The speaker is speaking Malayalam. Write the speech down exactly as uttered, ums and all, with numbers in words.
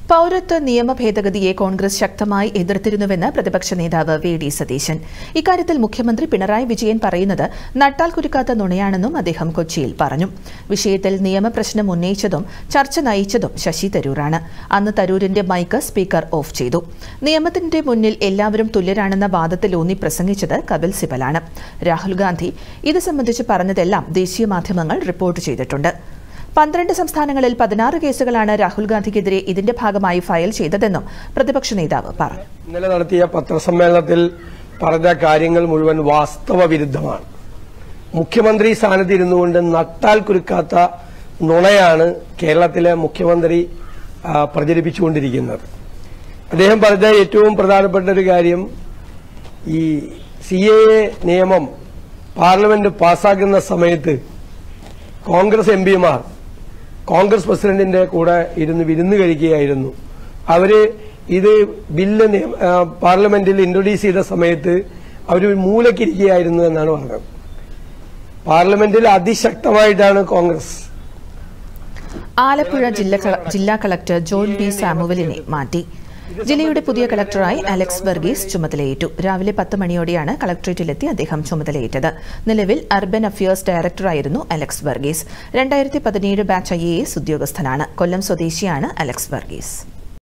പൌരത്വ നിയമ ഭേദഗതിയെ കോൺഗ്രസ് ശക്തമായി എതിർത്തിരുന്നുവെന്ന് പ്രതിപക്ഷ നേതാവ് വി ഡി സതീശൻ. ഇക്കാര്യത്തിൽ മുഖ്യമന്ത്രി പിണറായി വിജയൻ പറയുന്നത് നട്ടാൽ കുരുക്കാത്ത നുണയാണെന്നും അദ്ദേഹം കൊച്ചിയിൽ പറഞ്ഞു. വിഷയത്തിൽ നിയമപ്രശ്നം ഉന്നയിച്ചതും ചർച്ച നയിച്ചതും ശശി തരൂരാണ്. അന്ന് തരൂരിന്റെ മൈക്ക് സ്പീക്കർ ഓഫ് ചെയ്തു. നിയമത്തിന്റെ മുന്നിൽ എല്ലാവരും തുല്യരാണെന്ന വാദത്തിലൂന്നി പ്രസംഗിച്ചത് കപിൽ സിബലാണ്. രാഹുൽ ഗാന്ധി ഇത് സംബന്ധിച്ച് പറഞ്ഞതെല്ലാം ദേശീയ മാധ്യമങ്ങൾ റിപ്പോർട്ട് ചെയ്തിട്ടുണ്ട്. പന്ത്രണ്ട് സംസ്ഥാനങ്ങളിൽ പതിനാറ് കേസുകളാണ് രാഹുൽ ഗാന്ധിക്കെതിരെ ഇതിന്റെ ഭാഗമായി ഫയൽ ചെയ്തതെന്നും പ്രതിപക്ഷ നേതാവ് പറഞ്ഞു. ഇന്നലെ നടത്തിയ പത്രസമ്മേളനത്തിൽ പറഞ്ഞ കാര്യങ്ങൾ മുഴുവൻ വാസ്തവ വിരുദ്ധമാണ്. മുഖ്യമന്ത്രി സ്ഥാനത്ത് ഇരുന്നുകൊണ്ട് നട്ടാൽ കുരുക്കാത്ത നുണയാണ് കേരളത്തിലെ മുഖ്യമന്ത്രി പ്രചരിപ്പിച്ചുകൊണ്ടിരിക്കുന്നത്. അദ്ദേഹം പറഞ്ഞ ഏറ്റവും പ്രധാനപ്പെട്ട ഒരു കാര്യം, ഈ സി എ എ നിയമം പാർലമെന്റ് പാസ്സാക്കുന്ന സമയത്ത് കോൺഗ്രസ് എം പിമാർ കോൺഗ്രസ് പ്രസിഡന്റിന്റെ കൂടെ ഇരുന്ന് വിരുന്ന് കഴിക്കുകയായിരുന്നു. അവര് ഇത് ബില്ല് പാർലമെന്റിൽ ഇൻട്രൊഡ്യൂസ് ചെയ്ത സമയത്ത് അവർ മൂലക്കിരിക്കുകയായിരുന്നു എന്നാണ് പറഞ്ഞത്. പാർലമെന്റിൽ അതിശക്തമായിട്ടാണ് കോൺഗ്രസ്. ആലപ്പുഴ ജില്ലാ കളക്ടർ ജോൺ ബി സാമുവലിനെ മാറ്റി. ജില്ലയുടെ പുതിയ കളക്ടറായി അലക്സ് വർഗീസ് ചുമതലയേറ്റു. രാവിലെ പത്ത് മണിയോടെയാണ് കളക്ടറേറ്റിലെത്തി അദ്ദേഹം ചുമതലയേറ്റത്. നിലവിൽ അർബൻ അഫയേഴ്സ് ഡയറക്ടറായിരുന്നു അലക്സ് വർഗീസ്. രണ്ടായിരത്തി പതിനേഴ് ബാച്ച് ഐ എ എസ് ഉദ്യോഗസ്ഥനാണ്. കൊല്ലം സ്വദേശിയാണ് അലക്സ് വർഗീസ്.